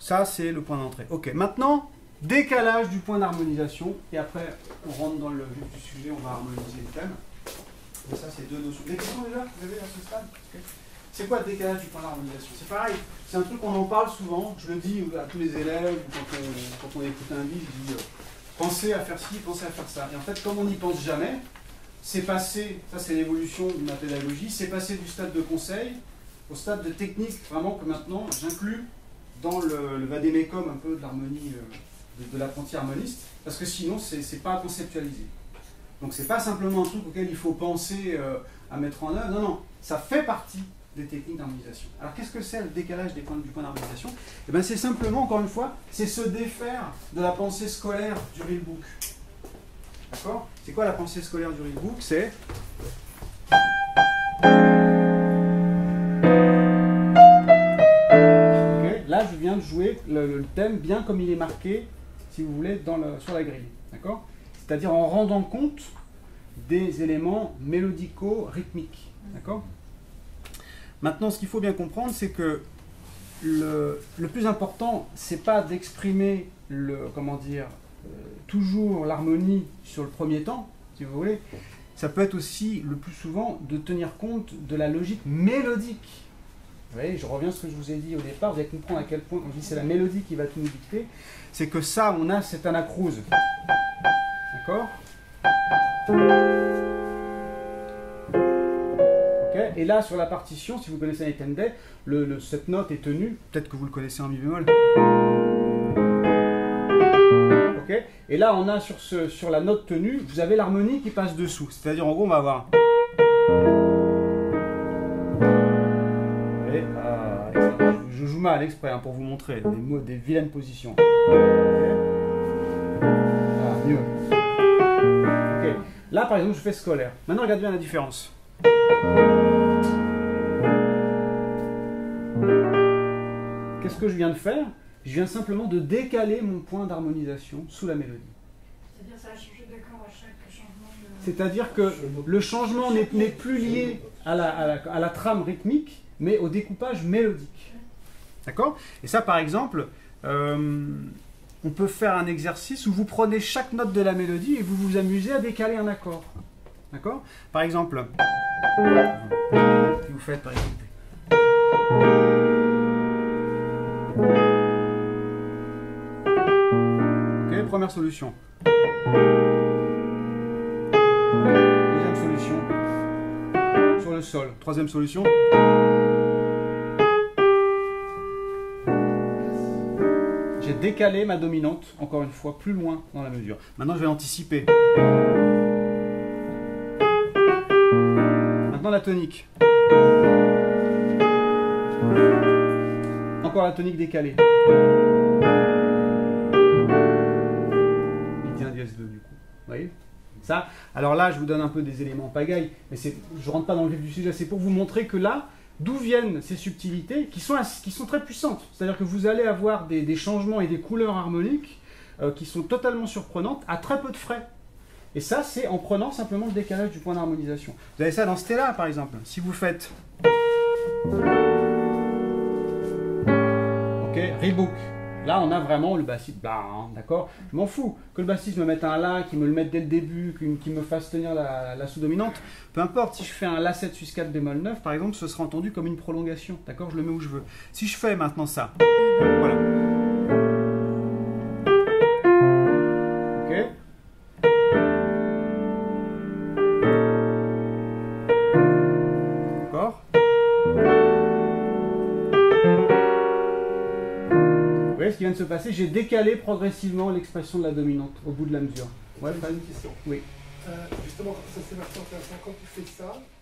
Ça, c'est le point d'entrée. Ok, maintenant, décalage du point d'harmonisation. Et après, on rentre dans le vif du sujet, on va harmoniser le thème. Et ça, c'est deux notions. Des questions déjà, vous avez à ce stade? Okay. C'est quoi le décalage du point d'harmonisation? C'est pareil, c'est un truc qu'on en parle souvent. Je le dis à tous les élèves, quand on écoute un livre, je dis pensez à faire ci, pensez à faire ça. Et en fait, comme on n'y pense jamais, c'est passé, ça c'est l'évolution de ma pédagogie, c'est passé du stade de conseil au stade de technique, vraiment que maintenant j'inclus dans le vadémécum un peu de l'harmonie, de l'apprenti harmoniste, parce que sinon c'est pas conceptualisé. Donc c'est pas simplement un truc auquel il faut penser à mettre en œuvre, non, non, ça fait partie des techniques d'harmonisation. Alors qu'est-ce que c'est le décalage du point d'harmonisation? Eh bien c'est simplement, encore une fois, c'est se défaire de la pensée scolaire du real book. D'accord? C'est quoi la pensée scolaire du real book? C'est okay. Là je viens de jouer le thème bien comme il est marqué, si vous voulez, sur la grille. D'accord? C'est-à-dire en rendant compte des éléments mélodico-rythmiques. D'accord? Maintenant, ce qu'il faut bien comprendre, c'est que le plus important, c'est pas d'exprimer toujours l'harmonie sur le premier temps, si vous voulez. Ça peut être aussi, le plus souvent, de tenir compte de la logique mélodique. Vous voyez, je reviens à ce que je vous ai dit au départ, vous allez comprendre à quel point, quand je dis c'est la mélodie qui va tout nous dicter, c'est que ça, on a cette anacrouse. D'accord? Okay. Et là, sur la partition, si vous connaissez un Etendai, cette note est tenue, peut-être que vous le connaissez en mi bémol. Okay. Et là, on a sur la note tenue, vous avez l'harmonie qui passe dessous. C'est-à-dire, en gros, on va avoir... Et, je joue mal exprès hein, pour vous montrer des vilaines positions. Okay. Ah, mieux. Okay. Là, par exemple, je fais scolaire. Maintenant, regardez bien la différence. Qu'est-ce que je viens de faire? Je viens simplement de décaler mon point d'harmonisation sous la mélodie. C'est-à-dire ça a changé d'accord à chaque changement de... C'est-à-dire que le changement n'est plus lié à la trame rythmique, mais au découpage mélodique. D'accord? Et ça, par exemple, on peut faire un exercice où vous prenez chaque note de la mélodie et vous vous amusez à décaler un accord. D'accord? Par exemple, vous faites par exemple... Ok, première solution. Deuxième solution. Sur le sol. Troisième solution. J'ai décalé ma dominante, encore une fois, plus loin dans la mesure. Maintenant, je vais anticiper. Maintenant, la tonique. Encore la tonique décalée. Mi dièse 2 du coup. Vous voyez ça? Alors là, je vous donne un peu des éléments pagaille, mais je ne rentre pas dans le vif du sujet. C'est pour vous montrer que là, d'où viennent ces subtilités qui sont très puissantes. C'est-à-dire que vous allez avoir des changements et des couleurs harmoniques qui sont totalement surprenantes à très peu de frais. Et ça, c'est en prenant simplement le décalage du point d'harmonisation. Vous avez ça dans Stella, par exemple. Si vous faites... Ok, rebook. Là, on a vraiment le bassiste, d'accord? Je m'en fous que le bassiste me mette un La, qu'il me le mette dès le début, qu'il me fasse tenir la sous-dominante. Peu importe, si je fais un La7 sus 4 bémol 9, par exemple, ce sera entendu comme une prolongation, d'accord? Je le mets où je veux. Si je fais maintenant ça, voilà. Ok? D'accord? Vous voyez ce qui vient de se passer? J'ai décalé progressivement l'expression de la dominante au bout de la mesure. Ouais, j'ai une question. Oui. Justement, ça c'est vachement intéressant. Quand tu fais ça,